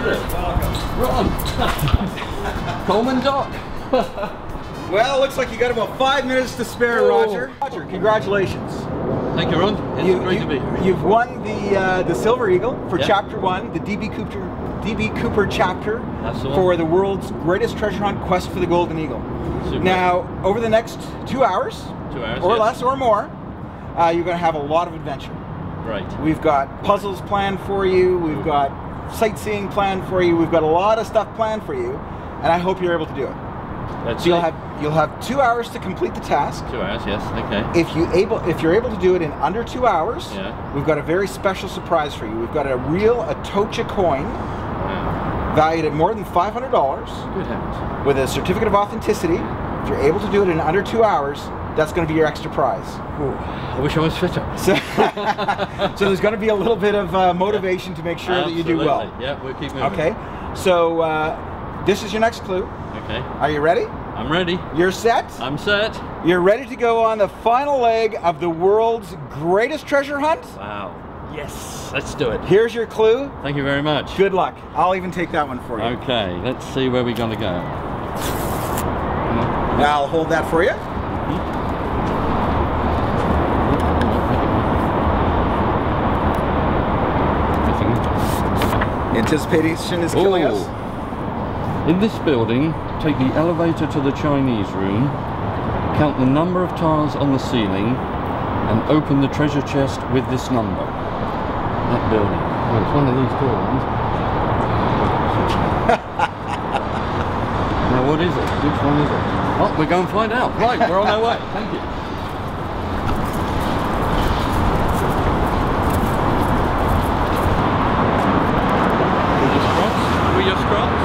it. Ron. Coleman Dock. Well, it looks like you got about 5 minutes to spare, Roger. Roger, congratulations. Thank you, Ron. It's great to be here. You've won the Silver Eagle for Chapter 1, the D.B. Cooper chapter for the world's greatest treasure hunt, Quest for the Golden Eagle. Super. Now, over the next 2 hours, or less or more, you're going to have a lot of adventure. Right. We've got puzzles planned for you. We've got sightseeing planned for you. We've got a lot of stuff planned for you, and I hope you're able to do it. That's so you'll have 2 hours to complete the task. 2 hours, yes. Okay. If you're able to do it in under 2 hours, we've got a very special surprise for you. We've got a real Atocha coin, valued at more than $500. Good heavens. With a certificate of authenticity. If you're able to do it in under 2 hours, that's going to be your extra prize. Ooh, I wish I was fitter. So there's going to be a little bit of motivation to make sure that you do well. Yeah, we'll keep moving. Okay. So this is your next clue. Okay. Are you ready? I'm ready. You're set? I'm set. You're ready to go on the final leg of the world's greatest treasure hunt? Wow. Yes, let's do it. Here's your clue. Thank you very much. Good luck. I'll even take that one for you. Okay, let's see where we're going to go. Now I'll hold that for you. Anticipation is killing us. In this building, take the elevator to the Chinese room, count the number of tiles on the ceiling, and open the treasure chest with this number. That building. Oh, it's one of these tall ones. Now what is it? Which one is it? Oh, we're going to find out. Right, we're on our way. Thank you. Were your scrots?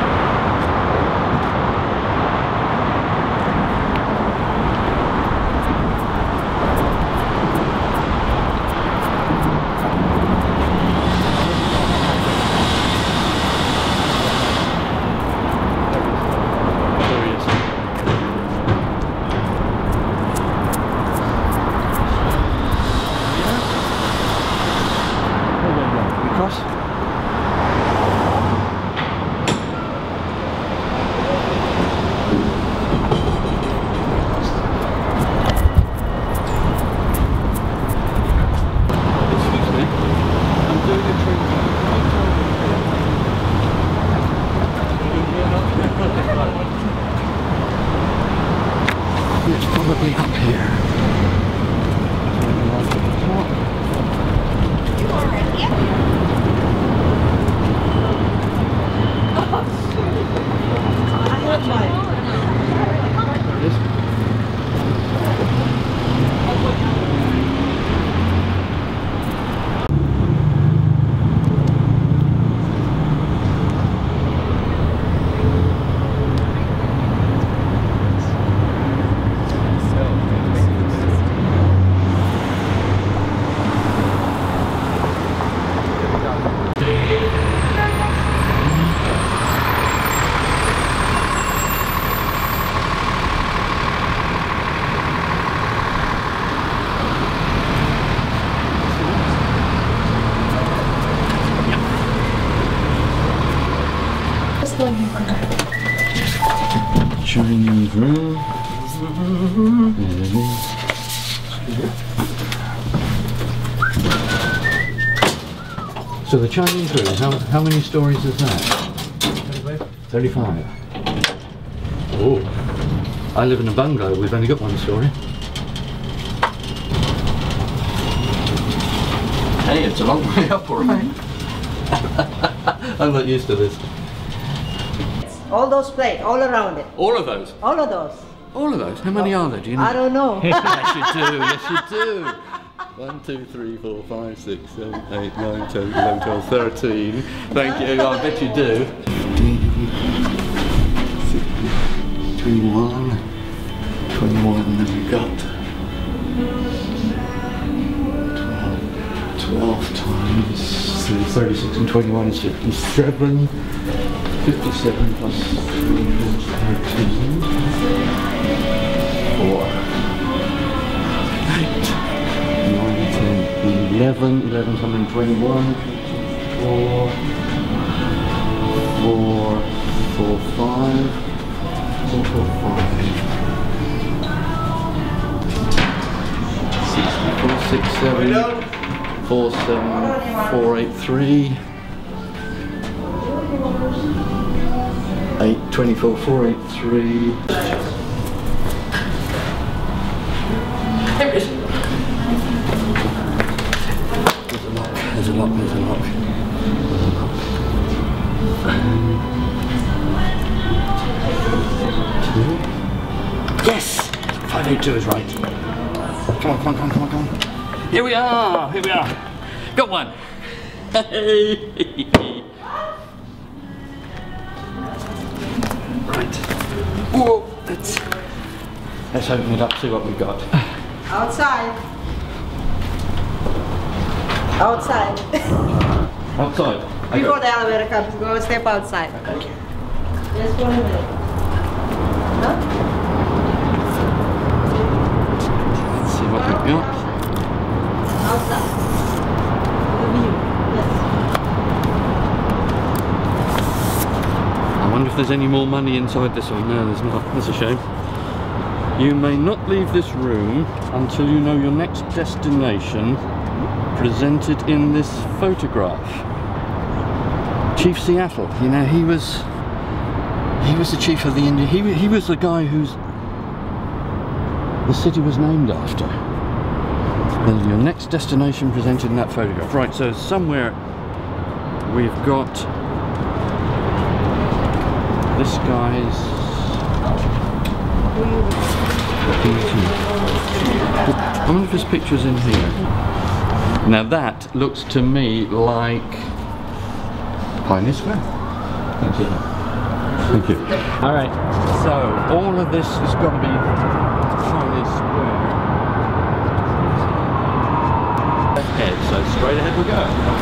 It's probably up here. You already? I have mine. Chinese room. There it is. So the Chinese room, how many stories is that? 35. Oh, I live in a bungalow, we've only got one story. Hey, it's a long way up, alright. I'm not used to this. All those plates, all around it. All of those? All of those. All of those? How many are there? Do you know? I don't know. Yes, you do. Yes, you do. 1, 2, 3, 4, 5, 6, 7, 8, 9, 10, 11, 12, 13. Thank you. I bet you do. 21. 21. Then we've got 12 times 36 and 21 is 57. 57 plus 3 is 13. 4. 8. 9, 10, 11. 11 is 121. 4. 47483. 24483. There it is. There's a lock, there's a lock, there's a lock. Yes! 582 is right. Come on, come on, come on, come on, come on. Here we are, here we are. Got one. Right. Whoa, let's open it up, see what we've got. Outside. Outside. Outside. Before the elevator comes, go step outside. Okay. Just 1 minute. Huh? Let's see what we've got. Outside. The view. Yes. I wonder if there's any more money inside this one. No, there's not. That's a shame. You may not leave this room until you know your next destination presented in this photograph. Chief Seattle, you know, he was the chief of the Indian. He was the guy whose the city was named after. And your next destination presented in that photograph. Right, so somewhere we've got this guy's. I wonder if this picture's in here. Now that looks to me like Pioneer Square. Thank you. Thank you. All right. So all of this has got to be Pioneer Square. Ahead. So straight ahead we go.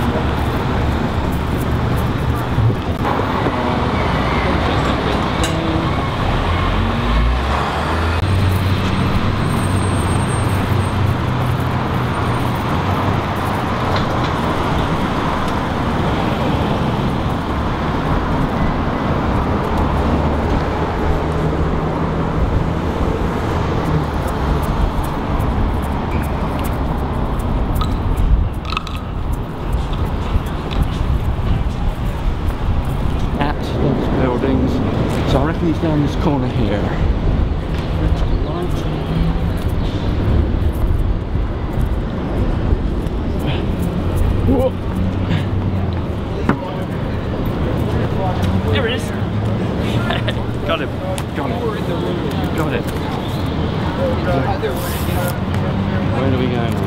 So I reckon he's down this corner here. Whoa. There it is. Got him. Got him. Got it. Where do we go now?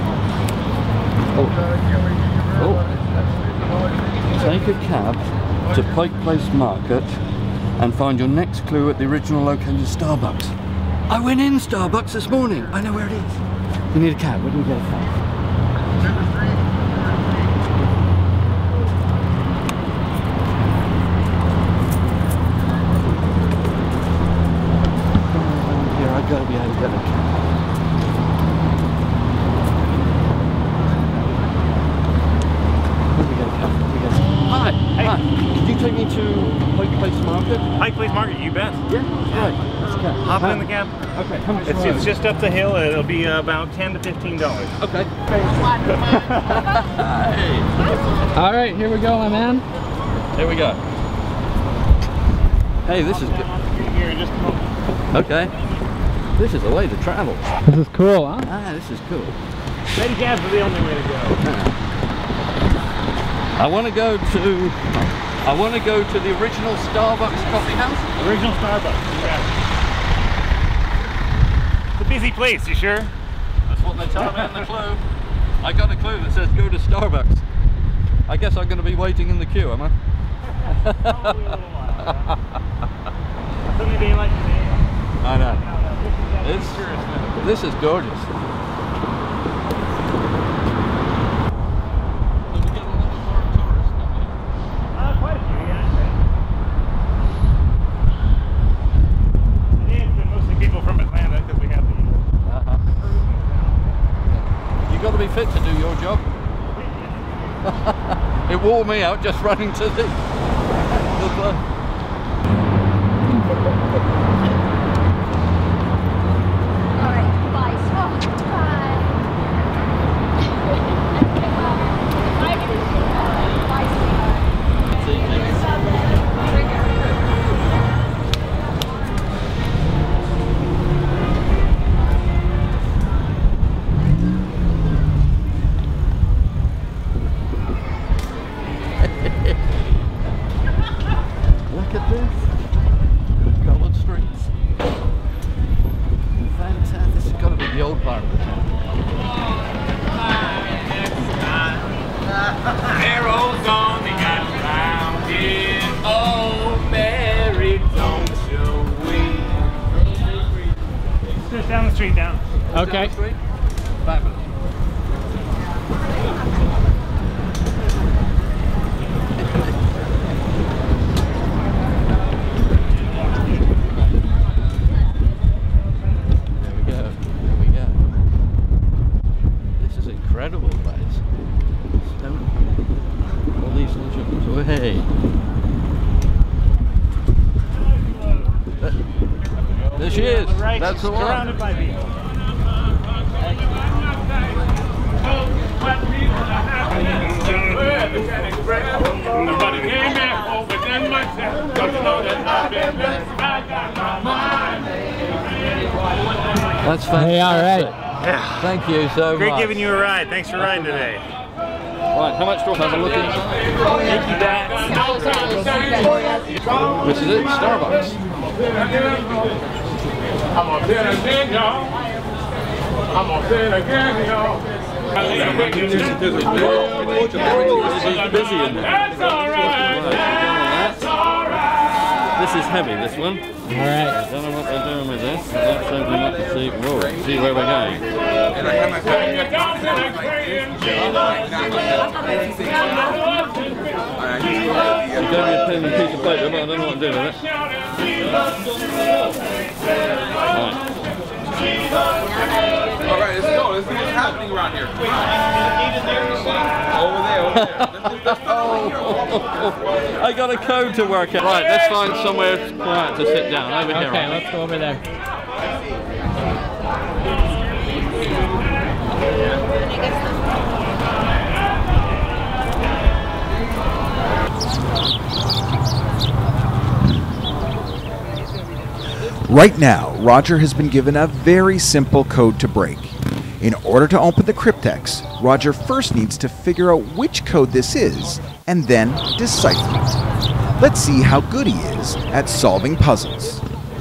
Oh. Take a cab to Pike Place Market and find your next clue at the original location Starbucks. I went in Starbucks this morning. I know where it is. We need a cab. Where do we get a cab? Here, I've got to be able to get a cab. Where do we get a cab? Hi. Hey. Hi. Could you take me to Pike Place Market? Pike Place Market, you bet. Yeah? Right. Let's go. Hop in the cab. Okay. How much? It's just up the hill. It'll be about $10 to $15. Okay. All right, here we go, my man. Here we go. Hey, this is good. Okay. This is a way to travel. This is cool, huh? Ah, this is cool. Steady cabs are the only way to go. I want to go to the original Starbucks coffee house. Original Starbucks. Yeah. It's a busy place, you sure? That's what they tell me in the clue. I got a clue that says go to Starbucks. I guess I'm going to be waiting in the queue, am I? Probably a little while. Sunny day like today. I know. This is gorgeous. Quite a few, yeah. Today it's been mostly people from Atlanta because we have the You got to be fit to do your job. It wore me out just running to the Alright, bye. Oh, bye. down the street now. Okay. Fabulous. Incredible place. So, all these little shops. Oh, hey. There she is. Right, That's the one. surrounded by people. Nobody came here over than myself. Don't you know that I've been blessed? I got my mind. That's fantastic. Hey, all right. Yeah. Thank you so much. Great giving you a ride. Thanks for riding today. Right, how much do I have a look inside? This is it, Starbucks. I'm gonna say it again, y'all. I'm gonna say it again, y'all. It's busy in there. That's alright. That's alright. This is heavy, this one. All right. I don't know what they're doing with this. Let's open up and see. Whoa, see where we're going. You gave me a pen and piece of paper, but I don't know what I'm doing with it. Right. Alright, let's go. Let's see what's happening around here. Over there. I got a code to work out. Right, let's find somewhere quiet to sit down. Over here. Okay, Right? let's go over there. Right now, Roger has been given a very simple code to break. In order to open the cryptex, Roger first needs to figure out which code this is, and then decipher it. Let's see how good he is at solving puzzles.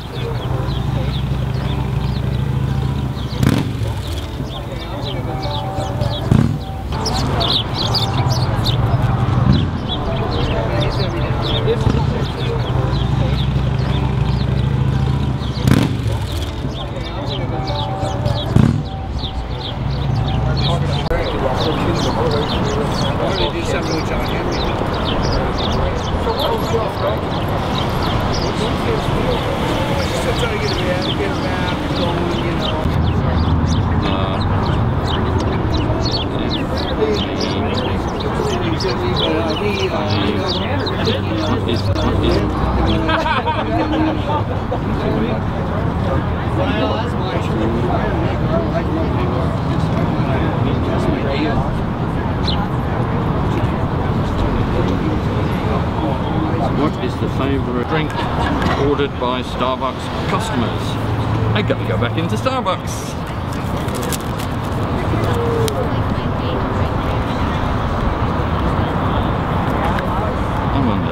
What is the favourite drink ordered by Starbucks customers? I gotta go back into Starbucks. I wonder.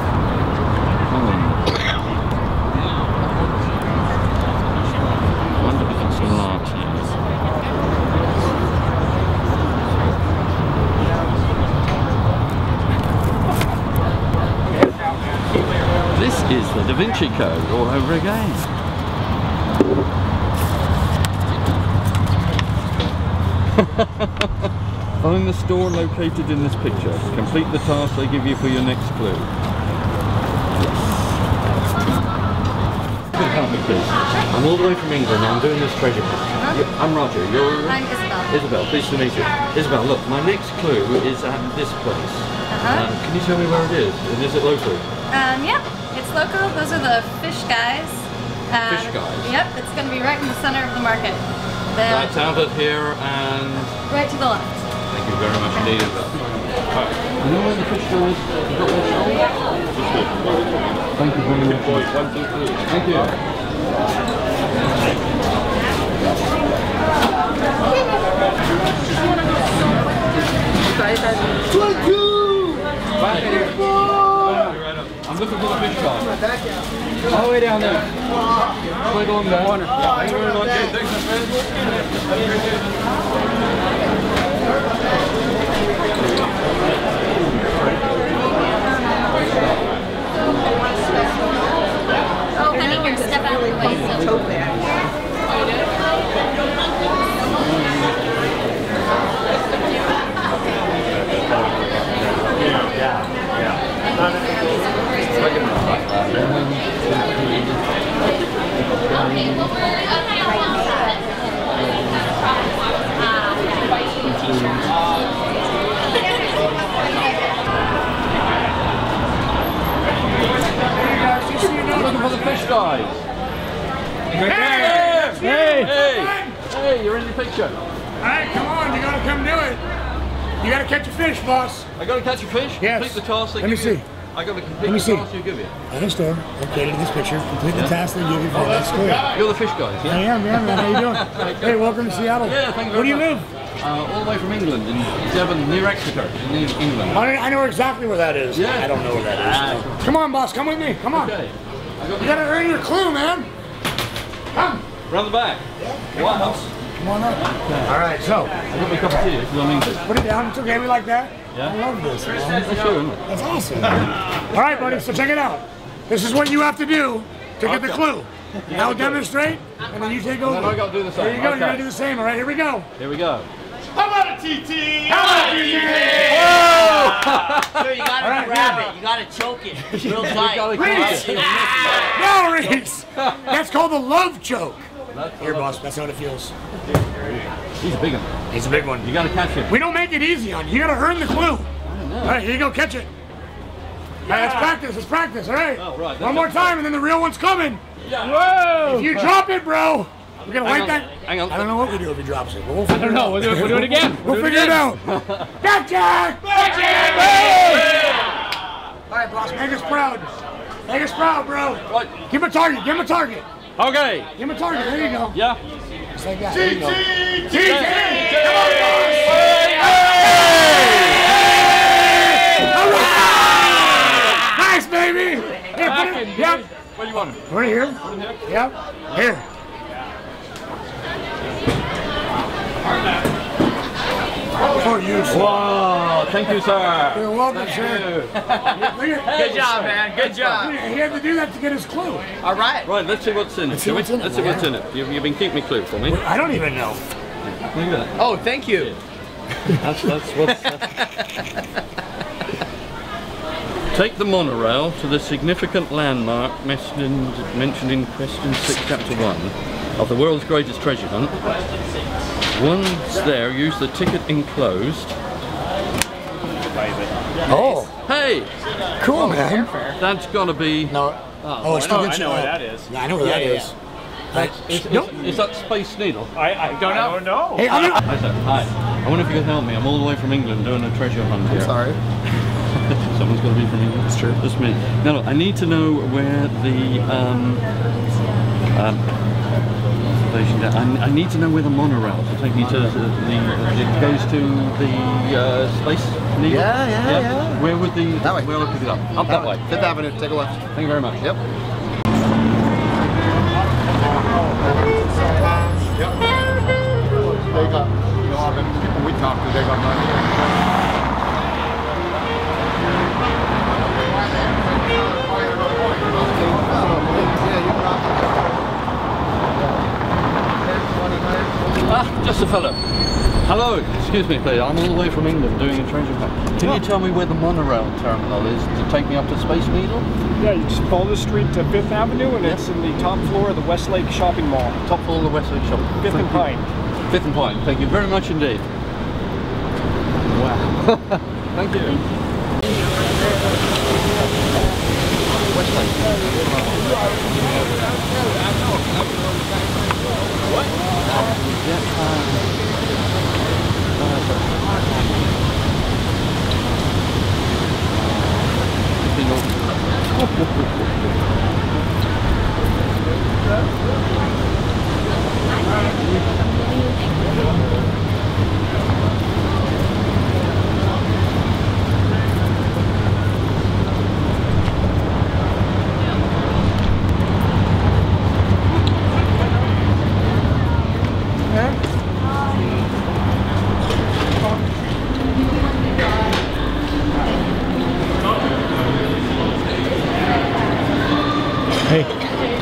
I wonder if it's lattes. This is the Da Vinci Code all over again. Find the store located in this picture. Complete the task they give you for your next clue. Could help me please. I'm all the way from England. I'm doing this treasure hunt. I'm Roger. You're I'm Isabel. Isabel. Pleased to meet you. Isabel, look, my next clue is at this place. Can you tell me where it is? And is it local? Yeah, it's local. Those are the fish guys. Fish guys? Yep, it's going to be right in the center of the market. That's out of here and... Right to the left. Thank you very much indeed, Isabel. Alright. You know where the fish guys got their shop? Thank you very much. 1, 2, 3. Thank you. I'm looking for the fish guy. All the way down there. Right along there. Thank you very much. Thanks, my friend. Oh, honey, here, step out of the way. So. Looking for the fish guys. Hey, you're in the picture. Alright, come on, you gotta come do it. You gotta catch a fish, boss. I gotta catch a fish? Yes. Complete the task they Let me give you. see. I gotta complete the task you give you. I understand. Okay, in this picture, complete the task they give you for that's clear. You're the fish guys, yeah? I am, man. How you doing? Hey, welcome to Seattle. Yeah, thank you Where very do you much. live? All the way from England, in Devon, near Exeter, in England. I know exactly where that is. Yeah. I don't know where that is. Come on, boss. Come with me. Come on. Okay. You gotta earn your clue, man. Come. Round the back. Yeah. Wow. Come on up. Okay. All right, so. I got my cup of tea, because I'm English. Put it down. It's okay. We like that. Yeah. I love this. Man. That's true, isn't it? That's awesome. All right, buddy. So check it out. This is what you have to do to get the clue. I'll demonstrate, and then you take over. And then I gotta do the same. There you go. Okay. You're gonna do the same. All right. Here we go. Here we go. How about a TT? How about a TT? Sir, you gotta grab it. You gotta choke it real tight. Reese! No, Reese! That's called a love choke. Here, boss. That's how it feels. He's a big one. He's a big one. You gotta catch him. We don't make it easy on you. You gotta earn the clue. All right, here you go. Catch it. All right, let's practice. Let's practice. All right. Oh, right. One more time, and then the real one's coming. Yeah. Whoa! If you drop it, bro, we're gonna wipe that. Hang on. I don't know what we do if he drops it, but we'll figure it out. We'll do it again. We'll figure it out. Gotcha! Gotcha! All right, boss. Make us proud. Make us proud, bro. Right. Give him a target. Give him a target. Okay. Give him a target. There you go. Yeah. Just like that. There you go. All right! Nice, baby. Here, put it. Yep. Where do you want him? Right here. Yep. Here. For you, sir. Wow, thank you, sir. You're welcome, sir. Good job, man. Good job. He had to do that to get his clue. All right. Right, let's see what's in it. Let's see what's in it, Let's see what's in it. You've been keeping me clue for me. I don't even know. Look at that. Oh, thank you. That's what's... Take the monorail to the significant landmark mentioned in question 6, chapter 1 of the world's greatest treasure hunt. Once there, use the ticket enclosed. Oh. Hey! Cool, man. That's gotta be... No. Oh, it's still good. I know where that is. Yeah, I know where that is. Is that Space Needle? I don't know. Hey, Hi, sir. Hi. I wonder if you can help me. I'm all the way from England doing a treasure hunt here. Sorry. Someone's got to be from England. That's true. That's me. No, I need to know where the I need to know where the monorail to take me to it goes to the Space Needle. Yeah. Where would the That way. where will I pick it up? Up that way. 5th Avenue. Take a left. Thank you very much. Yep. They got, the people we talked to, they got money. Just a fellow. Hello, excuse me please, I'm all the way from England doing a treasure hunt. Can you tell me where the monorail terminal is to take me up to Space Needle? Yeah, you just follow the street to 5th Avenue and it's in the top floor of the Westlake Shopping Mall. Top floor of the Westlake Shopping Mall. 5th and Pine. 5th and Pine, thank you very much indeed. Wow. Thank you. Hey.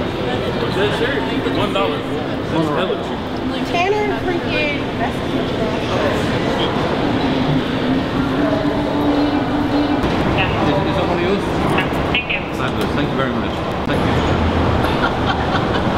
$1. Tanner freaking. Is that one of yours? Thank you very much. Thank you.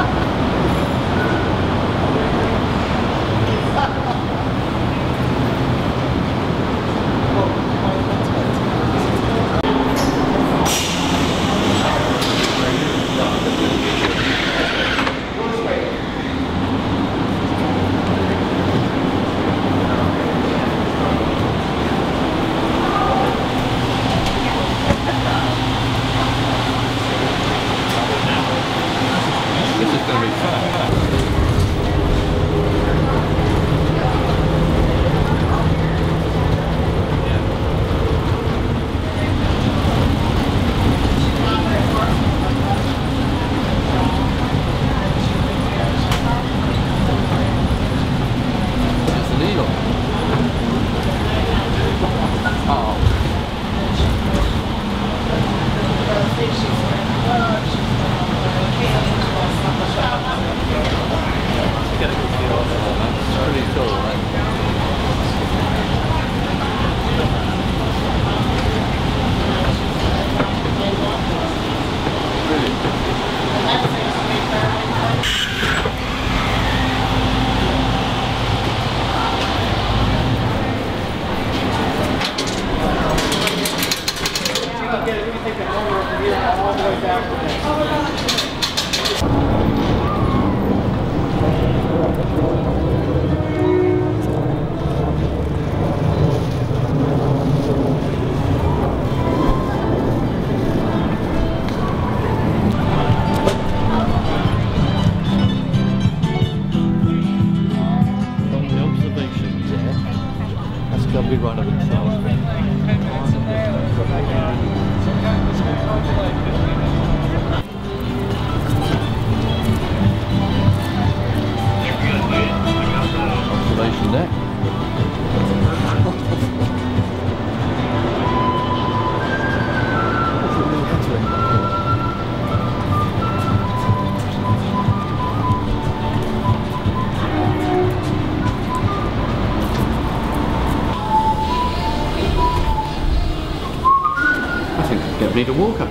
Me to walk up.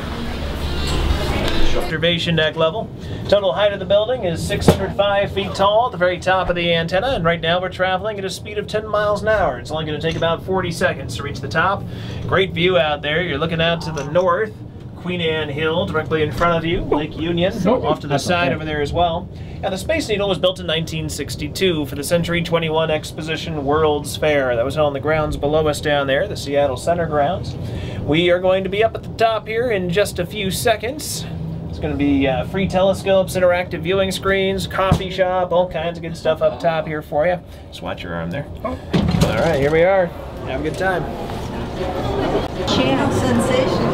Observation deck level. Total height of the building is 605 feet tall at the very top of the antenna, and right now we're traveling at a speed of 10 miles an hour. It's only going to take about 40 seconds to reach the top. Great view out there. You're looking out to the north. Queen Anne Hill directly in front of you, Lake Union off to the side over there as well. Now the Space Needle was built in 1962 for the Century 21 Exposition World's Fair. That was on the grounds below us down there, the Seattle Center grounds. We are going to be up at the top here in just a few seconds. It's going to be free telescopes, interactive viewing screens, coffee shop, all kinds of good stuff up top here for you. Just watch your arm there. All right, here we are. Have a good time. Channel sensation.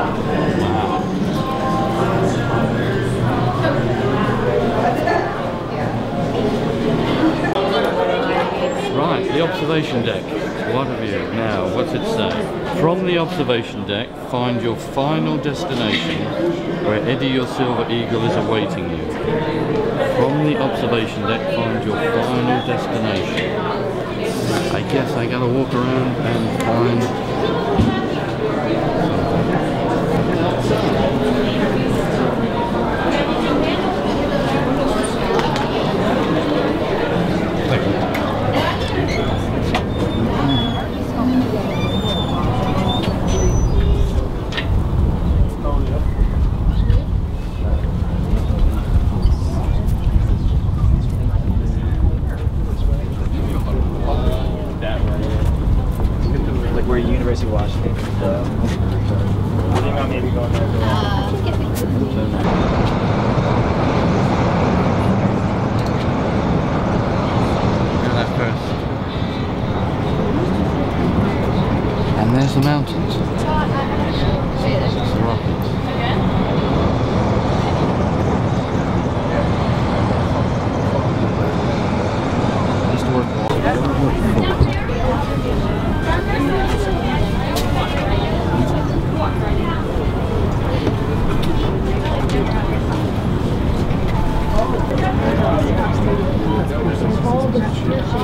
Right, the observation deck. What have you? Now, what's it say? From the observation deck, find your final destination where Eddie your Silver Eagle is awaiting you. From the observation deck, find your final destination. I guess I gotta walk around and find... And there's the mountains. It's the rockets. Used to work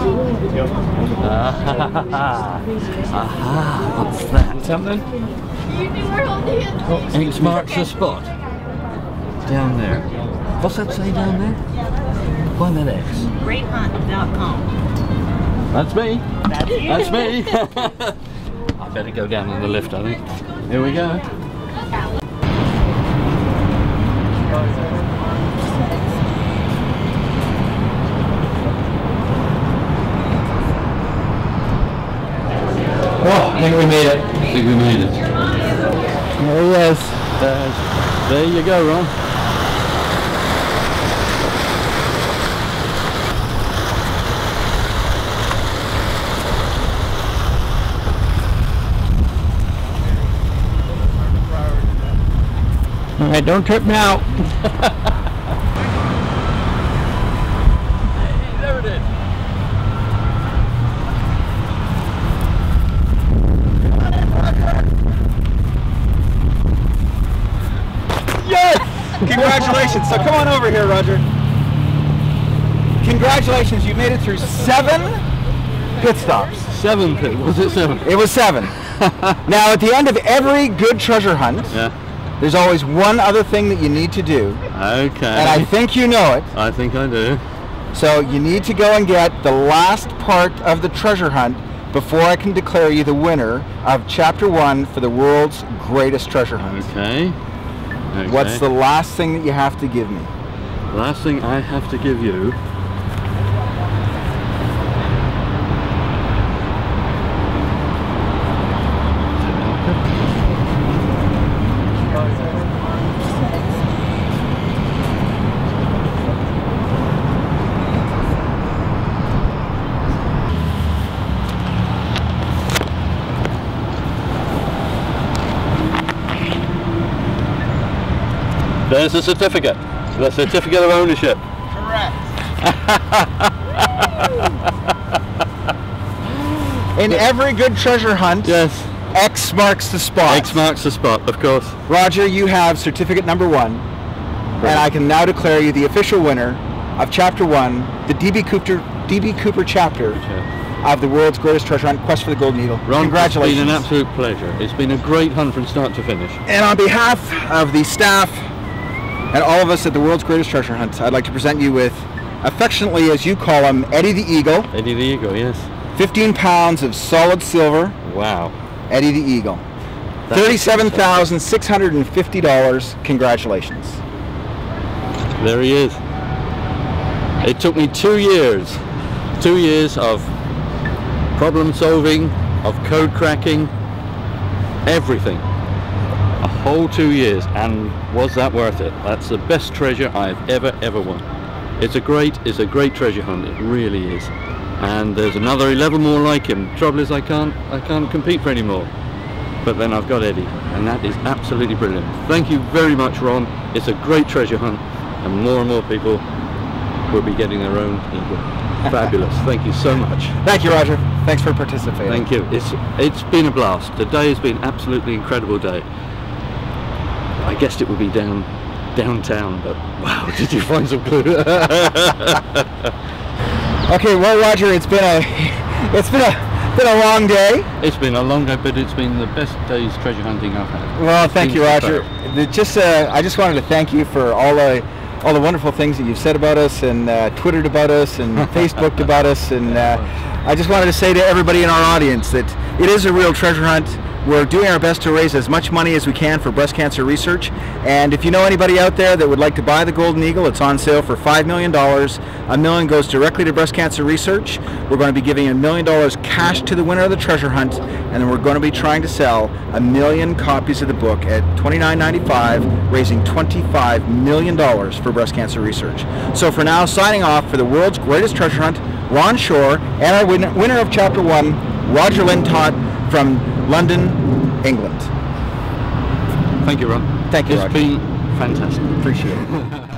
Aha, what's that? Something? X marks the spot. Down there. What's that say down there? Find that X. Greathunt.com. That's me. That's you. That's me. I better go down in the lift, I think. Here we go. Oh, I think we made it. I think we made it. There he is. There you go, Ron. All right, don't trip me out. There it is. Yes! Congratulations. So come on over here, Roger. Congratulations, you made it through 7 pit stops. 7 pit, was it 7? It was 7. Now, at the end of every good treasure hunt, there's always one other thing that you need to do. Okay. And I think you know it. I think I do. So you need to go and get the last part of the treasure hunt before I can declare you the winner of Chapter 1 for the world's greatest treasure hunt. Okay. What's the last thing that you have to give me? The last thing I have to give you there's the certificate of ownership. Correct. In every good treasure hunt, yes, X marks the spot. X marks the spot, of course. Roger, you have certificate number 1, and I can now declare you the official winner of Chapter 1, the D.B. Cooper chapter of the world's greatest treasure hunt, Quest for the Golden Eagle. Ron, congratulations. It's been an absolute pleasure. It's been a great hunt from start to finish. And on behalf of the staff and all of us at the world's greatest treasure hunt, I'd like to present you with, affectionately as you call him, Eddie the Eagle. Eddie the Eagle, yes. 15 pounds of solid silver. Wow. Eddie the Eagle. $37,650. Congratulations. There he is. It took me 2 years. 2 years of problem solving, of code cracking, everything. A whole 2 years, and was that worth it? That's the best treasure I've ever won. It's a great treasure hunt. It really is. And there's another 11 more like him. Trouble is I can't compete for any more. But then I've got Eddie, and that is absolutely brilliant. Thank you very much, Ron. It's a great treasure hunt, and more people will be getting their own eagle. Fabulous. Thank you so much. Thank you, Roger. Thanks for participating. Thank you. It's been a blast. Today has been an absolutely incredible day. I guessed it would be downtown, but wow, did you find some clue? Okay, well, Roger, it's been a long day. It's been a long day, but it's been the best day's treasure hunting I've had. Well, thank you, Roger. I just wanted to thank you for all the wonderful things that you've said about us, and Twittered about us, and Facebooked about us, and I just wanted to say to everybody in our audience that it is a real treasure hunt. We're doing our best to raise as much money as we can for breast cancer research, and if you know anybody out there that would like to buy the Golden Eagle, it's on sale for $5 million. $1 million goes directly to breast cancer research. We're going to be giving $1 million cash to the winner of the treasure hunt, and then we're going to be trying to sell 1 million copies of the book at $29.95, raising $25 million for breast cancer research. So for now, signing off for the world's greatest treasure hunt, Ron Shore, and our winner of Chapter 1, Roger Lintott from London, England. Thank you, Ron. Thank you, It's Roger. been fantastic. Appreciate it.